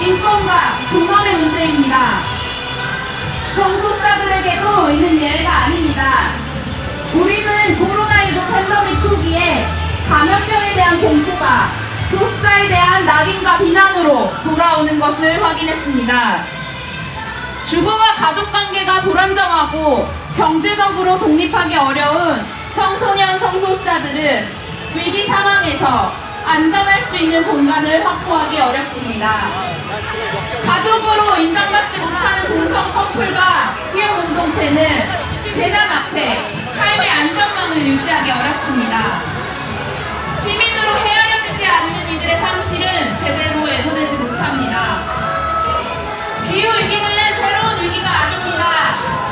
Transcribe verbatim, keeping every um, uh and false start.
인권과 존엄의 문제입니다. 성소수자들에게도 이는 예외가 아닙니다. 우리는 코로나십구 팬데믹 초기에 감염병에 대한 공포가 소수자에 대한 낙인과 비난으로 돌아오는 것을 확인했습니다. 주거와 가족관계가 불안정하고 경제적으로 독립하기 어려운 청소년 성소수자들은 위기 상황에서 안전할 수 있는 공간을 확보하기 어렵습니다. 가족으로 인정받지 못하는 동성 커플과 피해 공동체는 재난 앞에 삶의 안전망을 유지하기 어렵습니다. 시민으로 헤아려지지 않는 이들의 상실은 제대로 애도되지 못합니다. 기후위기는 새로운 위기가 아닙니다.